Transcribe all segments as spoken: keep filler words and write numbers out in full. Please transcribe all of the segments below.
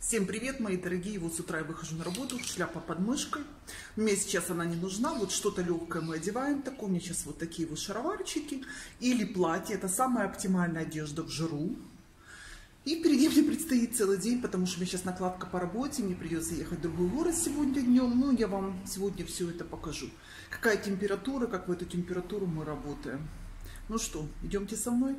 Всем привет, мои дорогие! Вот с утра я выхожу на работу, шляпа под мышкой. Мне сейчас она не нужна, вот что-то легкое мы одеваем. Так, у меня сейчас вот такие вот шароварчики или платье. Это самая оптимальная одежда в жару. И впереди мне предстоит целый день, потому что у меня сейчас накладка по работе. Мне придется ехать в другой город сегодня днем. Ну, я вам сегодня все это покажу. Какая температура, как в эту температуру мы работаем. Ну что, идемте со мной.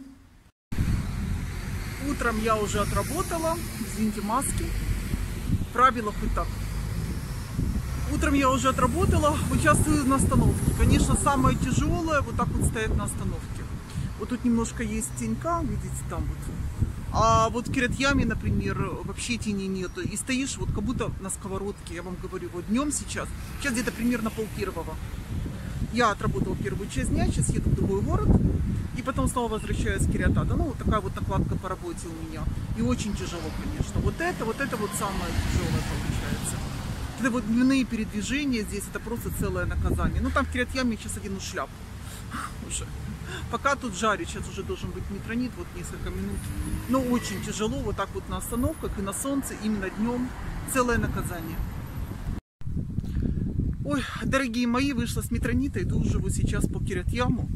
Утром я уже отработала, извините, маски, правила хоть так. Утром я уже отработала, участвую на остановке. Конечно, самое тяжелое вот так вот стоять на остановке. Вот тут немножко есть тенька, видите, там вот. А вот в Кирят-Яме, например, вообще тени нету. И стоишь вот как будто на сковородке, я вам говорю, вот днем сейчас, сейчас где-то примерно пол первого. Я отработала первую часть дня, сейчас еду в другой город. И потом снова возвращаюсь в Кирят-Ата. Ну, вот такая вот накладка по работе у меня. И очень тяжело, конечно. Вот это, вот это вот самое тяжелое получается. Это вот дневные передвижения здесь, это просто целое наказание. Ну, там в Кирят-Яме сейчас одену шляпу. Уже. Пока тут жарю, сейчас уже должен быть митронит, вот несколько минут. Но очень тяжело, вот так вот на остановках и на солнце, именно днем. Целое наказание. Ой, дорогие мои, вышла с митронита, иду уже вот сейчас по Кирят-Яму.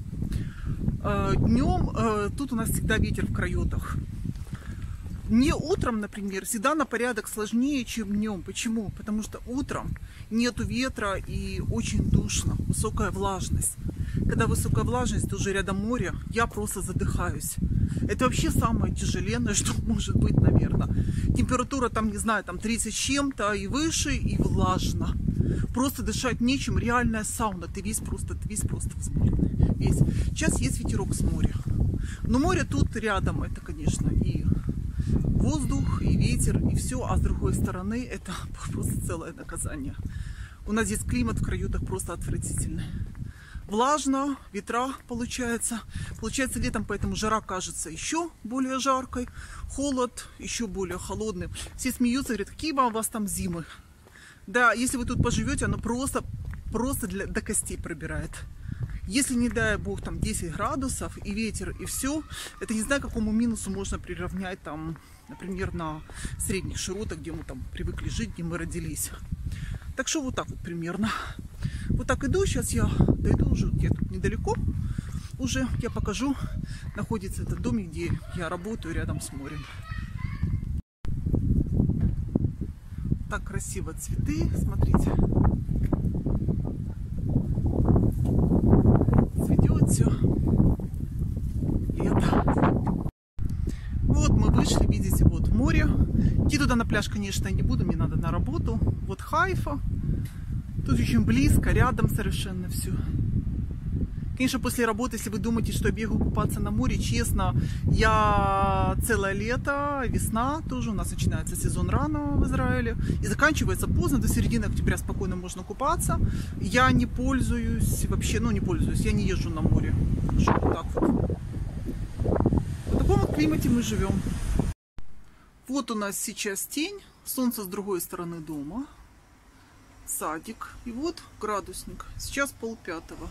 Днем тут у нас всегда ветер в крайотах. Не утром, например, всегда на порядок сложнее, чем днем. Почему? Потому что утром нету ветра и очень душно, высокая влажность. Когда высокая влажность, тоже рядом море, я просто задыхаюсь. Это вообще самое тяжеленное, что может быть, наверное. Температура там, не знаю, там тридцать с чем-то и выше, и влажно. Просто дышать нечем, реальная сауна. Ты весь просто, ты весь просто взмыленный. Весь. Сейчас есть ветерок с моря. Но море тут рядом, это, конечно, и воздух, и ветер, и все. А с другой стороны, это просто целое наказание. У нас здесь климат в крайотах просто отвратительный. Влажно, ветра получается. Получается летом, поэтому жара кажется еще более жаркой. Холод еще более холодный. Все смеются, говорят, какие у вас там зимы. Да, если вы тут поживете, оно просто, просто для, до костей пробирает. Если, не дай бог, там десять градусов и ветер, и все, это не знаю, к какому минусу можно приравнять, там, например, на средних широтах, где мы там привыкли жить, где мы родились. Так что вот так вот примерно. Вот так иду, сейчас я дойду уже, я тут недалеко уже, я покажу. Находится этот домик, где я работаю, рядом с морем. Так красиво цветы, смотрите. Цветет все. Лето. Вот мы вышли, видите, вот море. Идти туда на пляж, конечно, не буду, мне надо на работу. Вот Хайфа. Тут очень близко, рядом совершенно все. Конечно, после работы, если вы думаете, что я бегу купаться на море, честно, я целое лето, весна тоже, у нас начинается сезон рано в Израиле, и заканчивается поздно, до середины октября спокойно можно купаться. Я не пользуюсь вообще, ну не пользуюсь, я не езжу на море. Что вот так вот. В таком вот климате мы живем. Вот у нас сейчас тень, солнце с другой стороны дома, садик, и вот градусник, сейчас полпятого.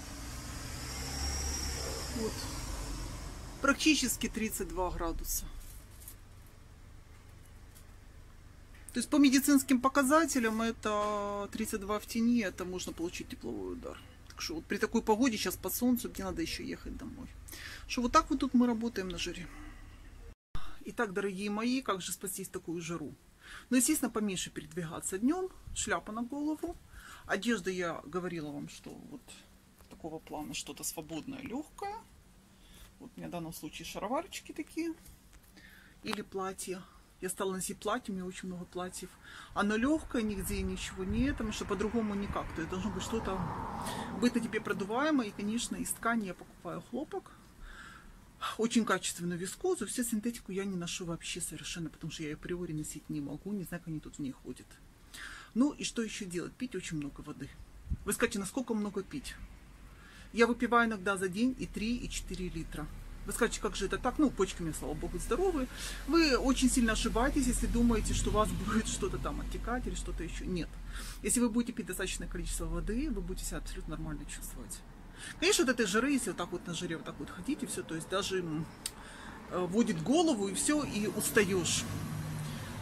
Вот. Практически тридцать два градуса. То есть по медицинским показателям это тридцать два в тени, это можно получить тепловой удар. Так что вот при такой погоде сейчас по солнцу, мне надо еще ехать домой. Что вот так вот тут мы работаем на жаре. Итак, дорогие мои, как же спастись в такую жару? Ну, естественно, поменьше передвигаться днем, шляпа на голову. Одежда, я говорила вам, что вот такого плана что-то свободное, легкое. Вот у меня в данном случае шароварчики такие. Или платье. Я стала носить платье, у меня очень много платьев. Оно легкое, нигде ничего нет, потому что по-другому никак. То есть должно быть что-то быть на тебе продуваемое. И, конечно, из ткани я покупаю хлопок. Очень качественную вискозу. Все синтетику я не ношу вообще совершенно, потому что я ее априори носить не могу. Не знаю, как они тут в ней ходят. Ну и что еще делать? Пить очень много воды. Вы скажете, насколько много пить? Я выпиваю иногда за день и три, и четыре литра. Вы скажете, как же это так? Ну, почки у меня, слава богу, здоровые. Вы очень сильно ошибаетесь, если думаете, что у вас будет что-то там оттекать или что-то еще. Нет. Если вы будете пить достаточное количество воды, вы будете себя абсолютно нормально чувствовать. Конечно, от этой жары, если вот так вот на жаре вот так вот ходить и все, то есть даже вводит голову и все, и устаешь.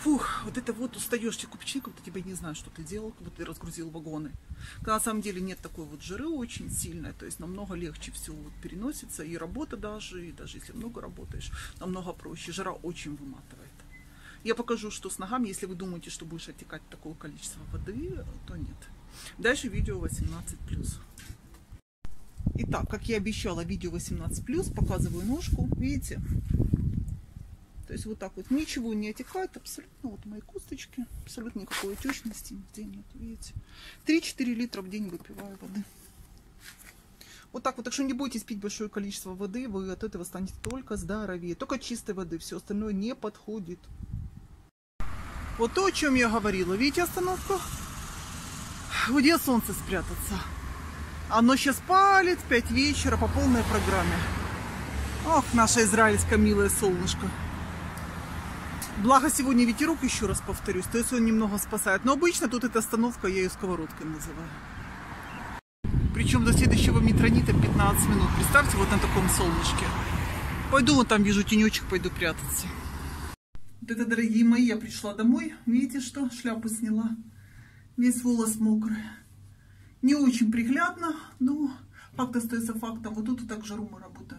Фух, вот это вот устаешь, тебе купчик, как будто тебя не знаю, что ты делал, как будто ты разгрузил вагоны. Когда на самом деле нет такой вот жиры очень сильной, то есть намного легче все вот переносится, и работа даже, и даже если много работаешь, намного проще. Жара очень выматывает. Я покажу, что с ногами, если вы думаете, что будешь оттекать такое количество воды, то нет. Дальше видео восемнадцать плюс. Итак, как я обещала, видео восемнадцать плюс, показываю ножку, видите? То есть вот так вот ничего не отекает, абсолютно, вот мои косточки, абсолютно никакой отечности нигде нет, видите. три-четыре литра в день выпиваю воды. Вот так вот, так что не бойтесь пить большое количество воды, вы от этого станете только здоровее. Только чистой воды, все остальное не подходит. Вот то, о чем я говорила, видите остановку? Где солнце спрятаться? Оно сейчас палит в пять вечера по полной программе. Ох, наше израильское милое солнышко. Благо сегодня ветерок, еще раз повторюсь, то есть он немного спасает. Но обычно тут эта остановка, я ее сковородкой называю. Причем до следующего метронита пятнадцать минут. Представьте, вот на таком солнышке. Пойду, вот там вижу тенечек, пойду прятаться. Вот это, дорогие мои, я пришла домой. Видите, что? Шляпу сняла. Весь волос мокрый. Не очень приглядно, но факт остается фактом. Вот тут и так в жару мы работаем.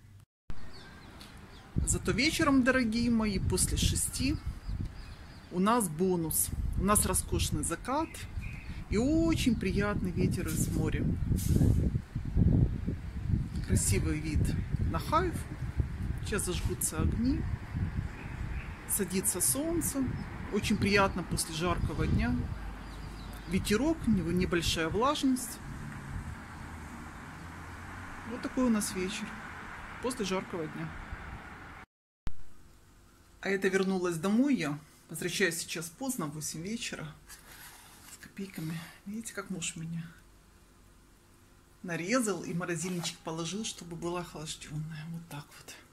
Зато вечером, дорогие мои, после шести у нас бонус. У нас роскошный закат и очень приятный ветер из моря. Красивый вид на Хайфу. Сейчас зажгутся огни. Садится солнце. Очень приятно после жаркого дня. Ветерок, небольшая влажность. Вот такой у нас вечер после жаркого дня. А это вернулась домой я. Возвращаюсь сейчас поздно, в восемь вечера. С копейками. Видите, как муж меня нарезал и в морозильничек положил, чтобы была охлажденная. Вот так вот.